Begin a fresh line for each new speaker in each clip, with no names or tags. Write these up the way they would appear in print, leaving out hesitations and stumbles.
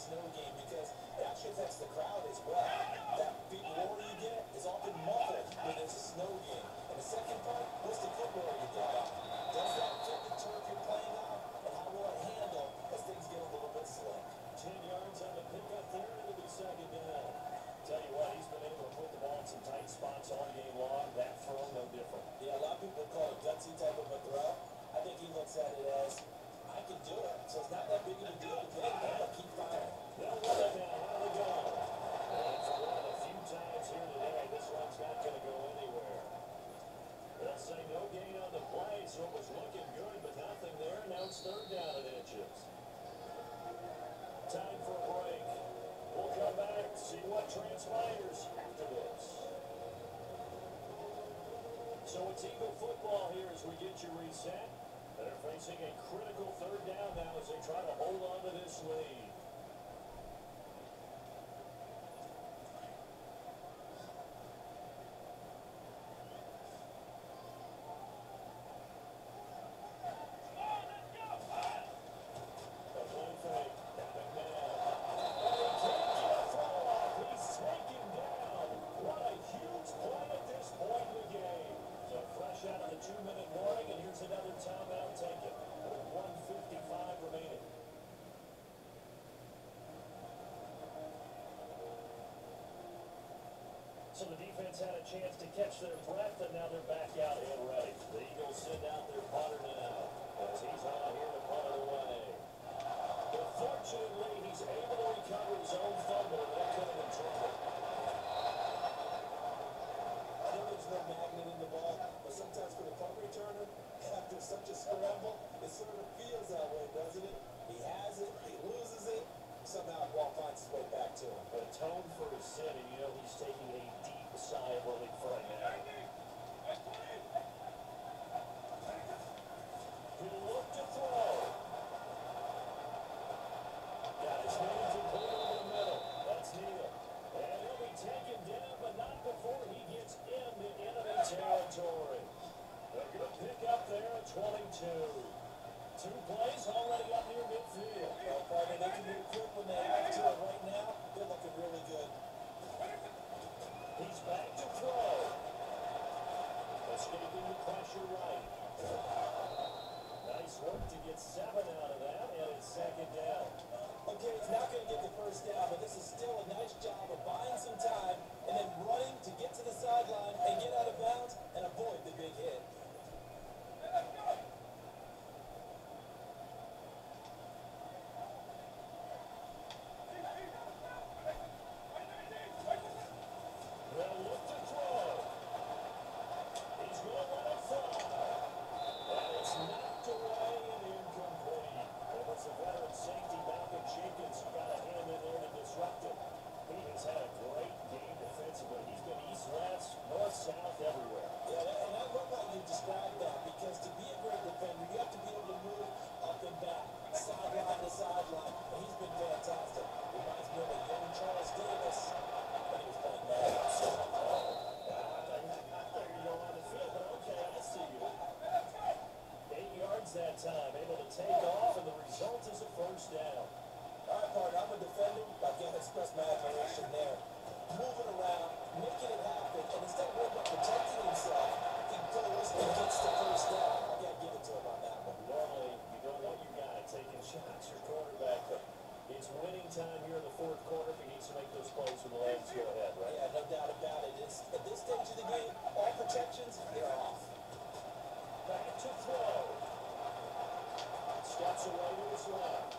snow game because it actually affects the crowd as well. That big roar you get is often muffled when there's a snow game. And the second part, what's the good roar you get on? Does that fit the turf you're playing on? And how will it handle as things get a little bit slick?
10 yards on the pickup there, and it'll be second down. Tell you what, he's been able to put the ball in some tight spots all game long. That throw, no different.
Yeah, a lot of people call it gutsy type of a throw. I think he looks at it as, I can do it. So it's not that big of a deal to get it, but keep firing.
They'll run it now. Here they go. And for one of the few times here today, this one's not going to go anywhere. They'll say no gain on the play, so it was looking good, but nothing there. Now it's third down and inches. Time for a break. We'll come back, see what transpires after this. So it's Eagle football here as we get you reset. They're facing a critical third down now as they try to hold on to this lead. So the defense had a chance to catch their breath, and now they're back out and ready. The Eagles send out their punter now, as he's on here to punt it away. But fortunately, he's able to recover his own fumble, and that could have been trouble.
I know there's no magnet in the ball, but sometimes for the punt returner, after such a scramble, it sort of feels that way, doesn't it? He has it, he loses it, somehow the ball finds its way back to him.
But atone for his sin, and you know he's taking a deep sigh of relief right now. He'll look to throw. Got his hands and put it over the middle. That's Neal. And he'll be taken down, but not before he gets into enemy territory. A good pick up there at 22. 2 plays already up near midfield.
Well, partner, they can be quick when they have to it right now. They're looking really good.
He's back to throw. Escaping the pressure right. Nice work to get 7 out of that, and it's second down.
Okay, he's not going to get the first down, but this is still a nice job of buying some time and then running to get to the sideline and get out of bounds and avoid the big hit.
South everywhere.
Yeah, and I love how you describe that because to be a great defender, you have to be able to move up and back, sideline to sideline, and he's been fantastic. Reminds me of a young Charles Davis when he was playing that.
I thought you were on the field, but okay, I see you. 8 yards that time, able to take off, and the result is a first down.
All right, partner, I'm a defender. I can't express my admiration there. Moving around, making it happen, and instead of worrying about protecting himself, he goes and gets the first down. I gotta give it to him on that one.
Normally, you don't want your guy taking shots, your quarterback, but it's winning time here in the fourth quarter. If he needs to make those plays with the legs, go ahead, right?
Yeah, no doubt about it. At this stage of the game, all protections, they're off.
Back to throw. Steps away to his left.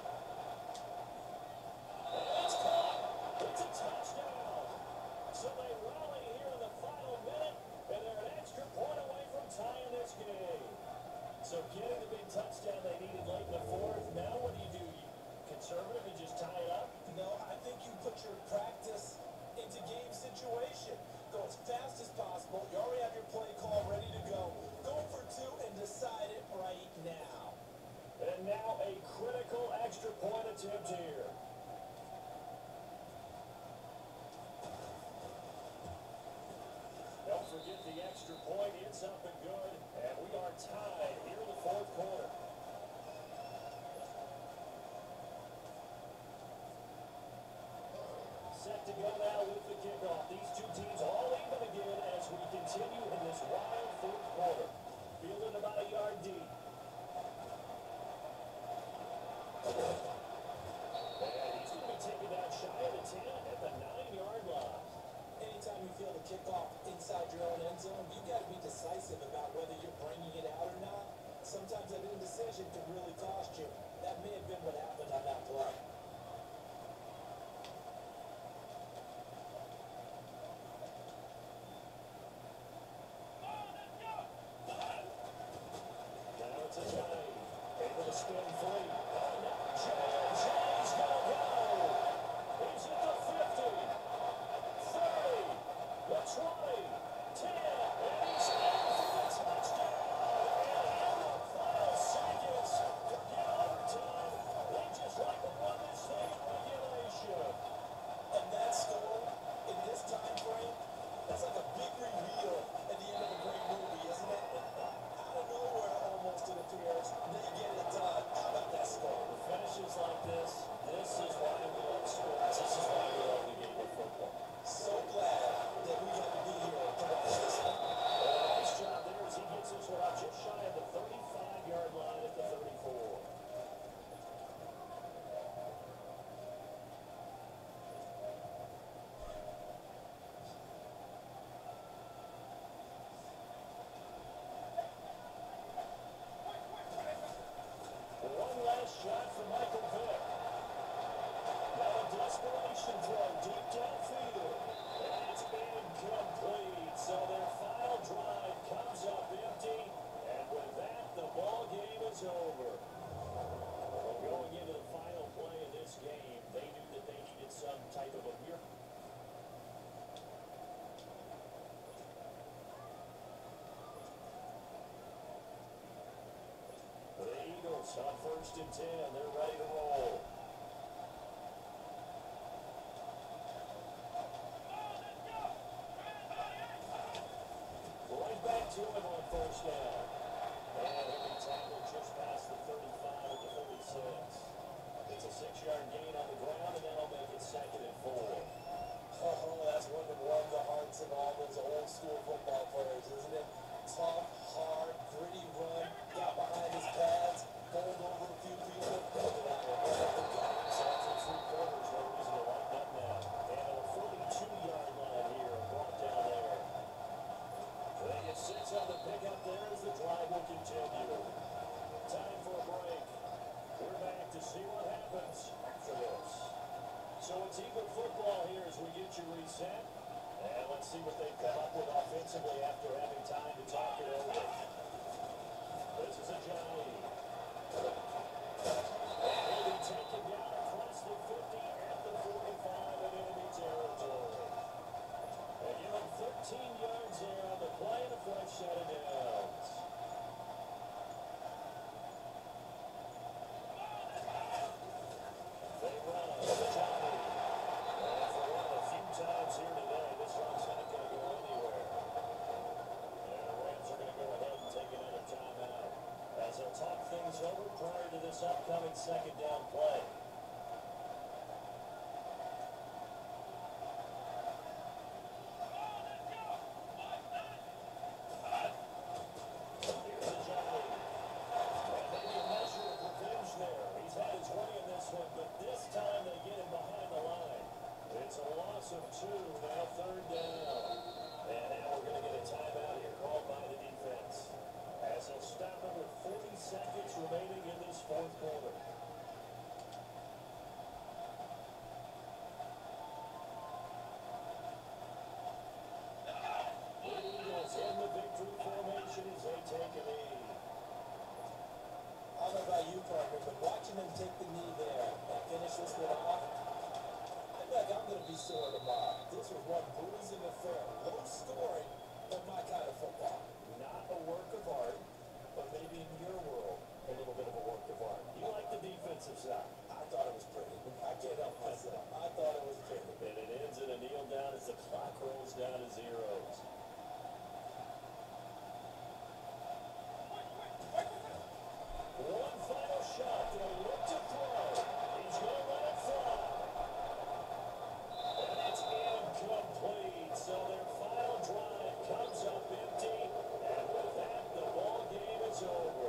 And it's caught. It's a touchdown. So they rally here in the final minute, and they're an extra point away from tying this game. So getting the big touchdown they needed late in the fourth. Now what do? You conservative and just tie it up?
No, I think you put your practice into game situation. Go as fast as possible. You already have your play call ready to go. Go for 2 and decide it right now.
And now a critical extra point attempt here. Don't forget the extra point. It's up and good. And we are tied here in the fourth quarter. yard deep. And he's going to be taken down shy of the 10 at the 9-yard line.
Anytime you feel the kickoff inside your own end zone, you got to be decisive about whether you're bringing it out or not. Sometimes that indecision can really cost you. That may have been what happened on that play.
Now it's a Johnny. Able to spin free. Oh, now Johnny's going to go. He's at the 50, 30, the 20, 10, and he's in for the touchdown. And in the final seconds, forget overtime. They just like to run this thing in regulation.
And that score, in this time frame, that's like a big reveal at the end of a great movie, isn't it? Out of nowhere, almost it appears, they get it done. How about that score?
Finishes like this is why we love sports. This is why we love the game of football.
So glad that we got to be here to watch this one.
Nice job there as he gets this one out just shy of the 35-yard line at the 34. One last shot for Michael Vick. Now a desperation throw deep downfield. And it's incomplete. So their final drive comes up empty. And with that, the ball game is over. Well, going into the final play of this game, they knew that they needed some type of a miracle. The Eagles on 1st and 10. They're ready to roll. Right back to him on 1st down. And he'll be tackled just past the 35 at the 36. It's a 6-yard gain on the ground, and that'll make it 2nd and 4.
Oh, that's one that warmed the hearts of all those old school football players, isn't it? Tough, hard, gritty run, got behind his pads, bowled over a few people, pulled it out.
So that's a 3/4, no reason to lighten up now. And on the 42-yard line here, brought down there. They get 6 on the pickup there as the drive will continue. Time for a break. We're back to see what happens after this. So it's Eagle football here as we get you reset. And let's see what they come up with offensively after having time to talk it over. This is a Johnny. And he'll be taken down across the 50 at the 45 in enemy territory. They give him 13 yards there on the play and a fresh set of downs. They run Johnny. And for one of the few times here today, this one's not going to go anywhere. And the Rams are going to go ahead and take another timeout as they'll talk things over prior to this upcoming 2nd down play. Here's a Johnny. And maybe a measure of revenge there. He's had his way in this one, but this time they get him behind the line. It's a loss of 2, now 3rd down. And now we're going to get a timeout here called by the defense. As they'll stop it with 40 seconds remaining in this 4th quarter. The Eagles in the victory formation as they take a lead.
I don't know about you, partner, but watching them take the knee there and finish this one off, I feel like I'm going to be sore tomorrow. This was one bruising affair. Low scoring, but my kind of football.
Not a work of art, but maybe in your world, a little bit of a work of art. You like the defensive side.
I thought it was pretty. I can't help myself. I thought it was pretty.
And it ends in a kneel down as the clock rolls down to zeros. One final shot. They'll look to throw. He's going to let it fly. And it's incomplete. So their final drive comes up empty. And with that, the ball game is over.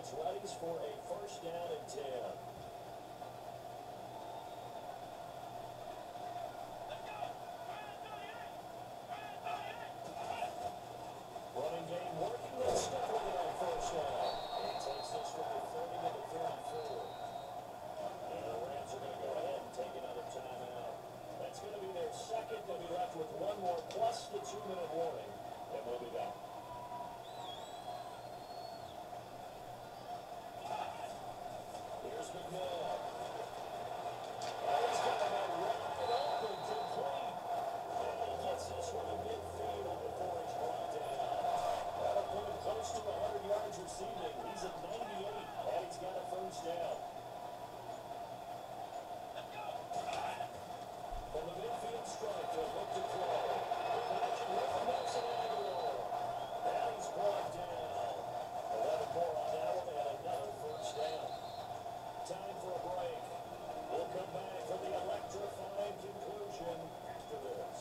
gets ready for a first down and 10. Running game working. Let's stick with it on first down. He takes this from the 30 to the 34. And the Rams are going to go ahead and take another timeout. That's going to be their second. They'll be left with one more plus the 2-minute warning. And we'll be back. Here's McMillan. Oh, he's got a man wide open, complete. And he gets this one in midfield before he's brought down. That'll put him close to 100 yards receiving. He's at 98, and he's got a first down. From the midfield stripe, they'll look to throw. Imagine with Nelson Aguilar. And he's brought down. 11 more on that one, and another first down. Time for a break. We'll come back for the electrifying conclusion after this.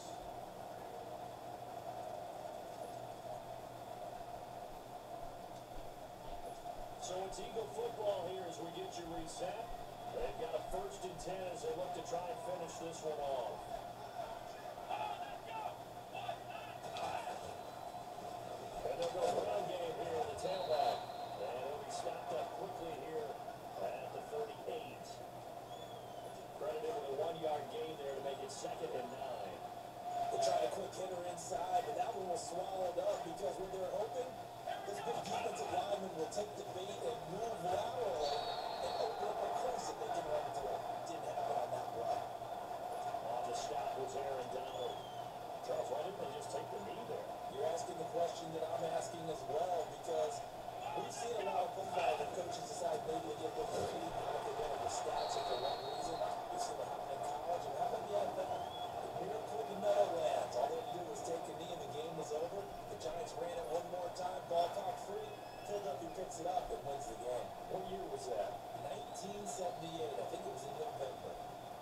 So it's Eagle football here as we get you reset. They've got a first and 10 as they look to try and finish this one off. And they'll go ground game here in the tailback. And he'll be stopped up quickly here at the 38. Credited with a 1-yard gain there to make it 2nd and 9.
They tried a quick hitter inside, but that one was swallowed up because when they're open, this big defensive lineman will take the bait and move laterally and open up a crease that they can run through. Didn't happen on that play.
On the stop was Aaron Donald. Charles, why didn't they just take the knee there?
You're asking the question that I'm asking as well, because we've seen a lot of football that coaches decide maybe to get with the knee, not to get the stats or for what reason. We've seen what happened in college and how about the NFL? The miracle in the Meadowlands. All they had to do was take a knee and the game was over. The Giants ran it one more time, ball cock free. Philadelphia picks it up and wins the game.
What year was that?
1978. I think it was in November.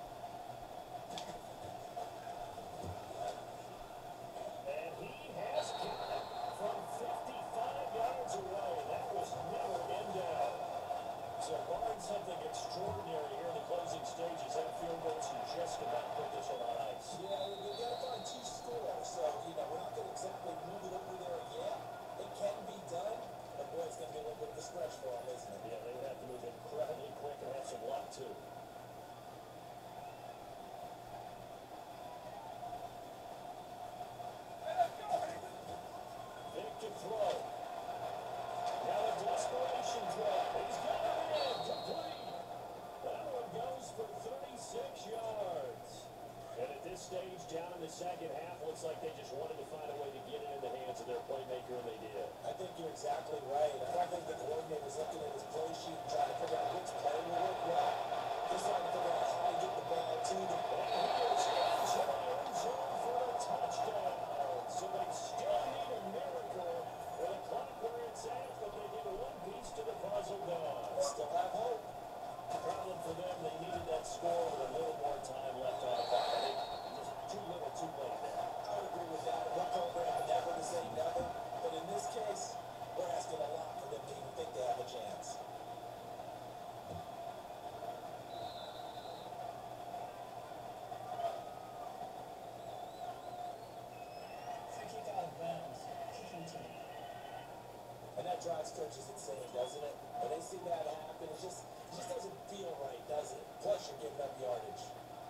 And he has got it from 55 yards away. That was never in doubt. So barring something extraordinary here in the closing stages, that field goal should just about put this one on ice.
Yeah, we got to find 2 scores, so, we're not going to exactly move it over there yet. It can be done, but boy, it's going to be a little bit of a stretch for them, isn't it?
Yeah, they would have to move incredibly quick and have some luck, too. Vic to throw. Now a desperation throw. He's got it in. Complete. That one goes for 36 yards. And at this stage, down in the second half, looks like they just wanted to find a way to get it in the hands of their playmaker, and they did.
I think you're exactly right. I don't think the coordinator's looking at his play sheet and trying to figure out which play will work well. Just trying to figure out how to get the ball to them.
And here's into the end zone for a touchdown. So they still need a miracle with a clock where it's at, but they get one piece to the puzzle done.
Still have hope.
Problem for them, they needed that score with a little more time left on the clock. I think just too little, too late there.
I would agree with that. One program never to say never, but in this case, we're asking a lot for them to even think they have a chance.
Free kick out of bounds. Kicking team.
And that drives coaches insane, doesn't it? When they see that happen, it just doesn't feel right, does it? Plus, you're giving up yardage.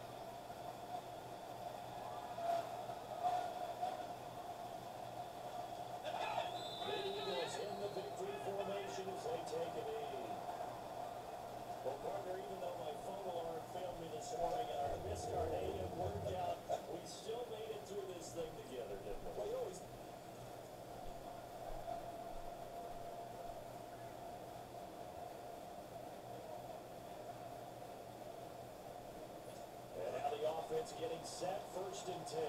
The Eagles in the victory formation as they take a lead. Well, partner, even though my phone alarm failed me this morning and I missed our AM workout, we still made it through this thing together, didn't we?
Well, you always
And now the offense getting set, 1st and 10.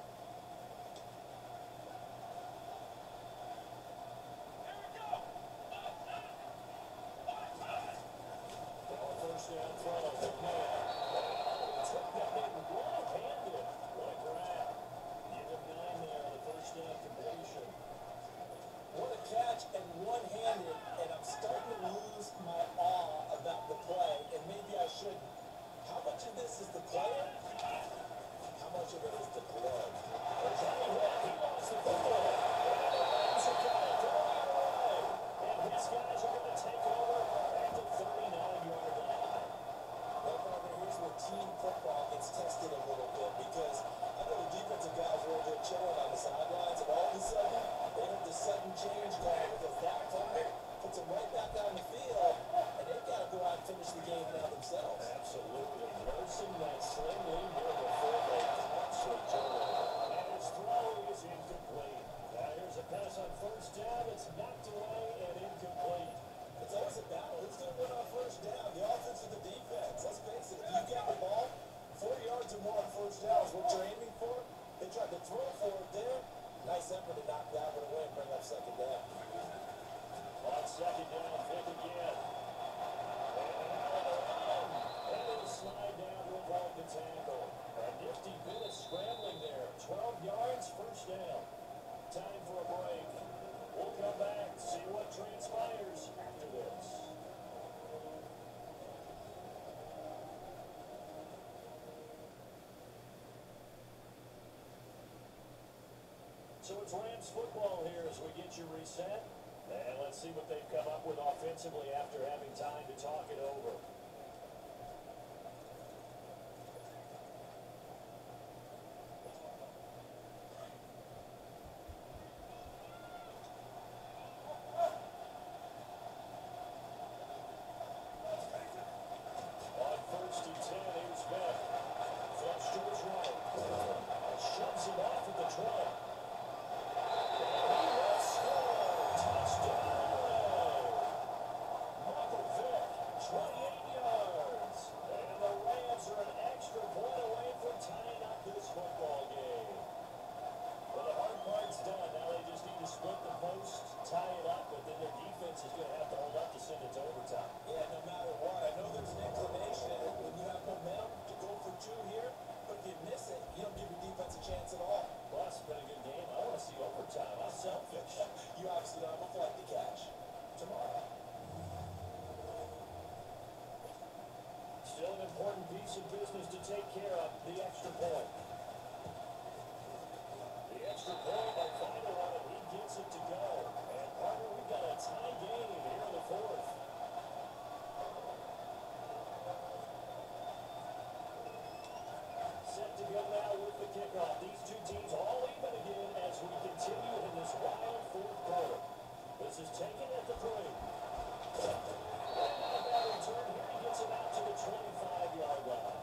First down throw, McMahon. He took that in one-handed. What a grab. Give him 9 there on the first down completion.
what a catch and one-handed, and I'm starting to lose
So it's Rams football here as we get you reset. And let's see what they've come up with offensively after having time to talk it over. On 1st and 10, here's Smith. Flush to his right. Shoves him off at the 12.
Yeah, no matter what, I know there's an inclination when you have momentum to go for two here, but if you miss it, you don't give your defense a chance at all.
Plus, it's been a good game. I want to see overtime. I'm selfish.
You obviously don't have a flight to catch. Tomorrow.
Still an important piece of business to take care of, the extra point. The extra point, they find a one, and he gets it to go. And partner, we've got a tie game here in the 4th. Set to go now with the kickoff. These two teams all even again as we continue in this wild 4th quarter. This is taken at the 3. And not a bad return here. He gets it out to the 25-yard line.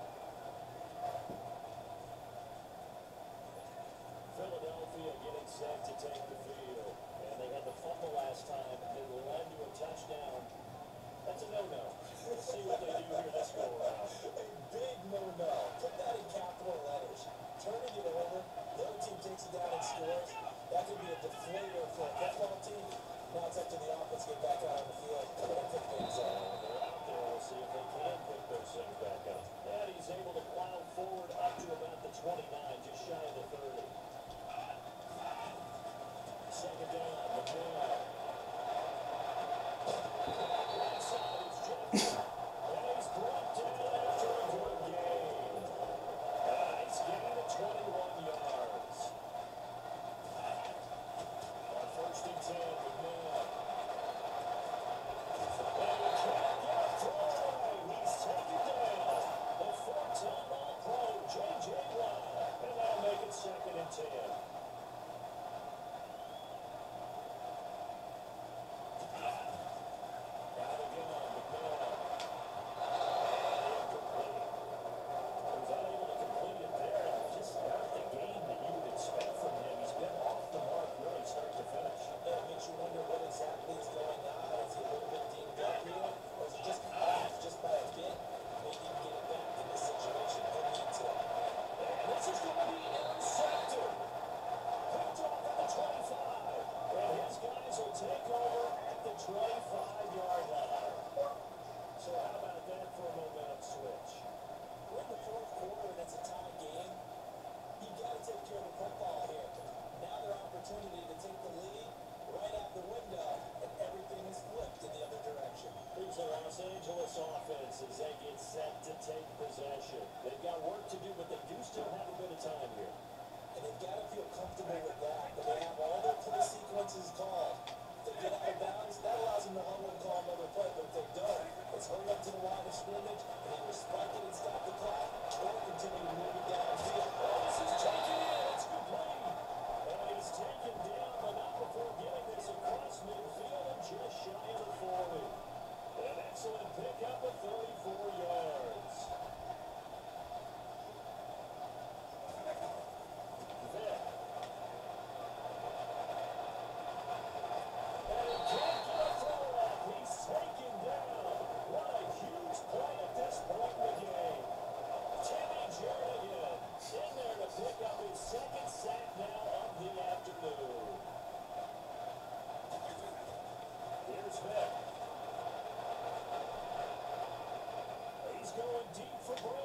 Philadelphia getting set to take the field. And they had the fumble last time that led to a touchdown. That's a no-no. We'll see what they do here this go around.
A big no-no. Put that in capital letters. Turning it over, the other team takes it down and scores. That could be a deflator for a football team. Now it's up to the offense to get back out on the field and pick things up.
They're out there. We'll see if they can pick those things back up. And he's able to plow forward up to about the 29, just shy of the 30. Second down, McNair. Right side is Jefferson. And he's brought down after a good gain. Nice gain of 21 yards. On 1st and 10, McNair. And he can't get through. He's taken down. The 4-10 All-Pro, J.J. Watt. And that'll make it 2nd and 10. Los Angeles offense as they get set to take possession. They've got work to do, but they do still have a bit of time here.
And they've got to feel comfortable with that. But they have all their play sequences called. If they get out of bounds, that allows them to huddle and call another play. But if they don't, it's hurry up to the line of scrimmage and either spike it and stop the clock or continue to move it downfield.
Oh, this is taken in. It's complete. And he's taken down, but not before getting this across midfield and just shy of the 40. An excellent pickup of 34 yards. Vick. And he can't get a throw up. He's taken down. What a huge play at this point in the game. Timmy Jernigan in there to pick up his 2nd sack now of the afternoon. Here's Vick. He's going deep for Brown.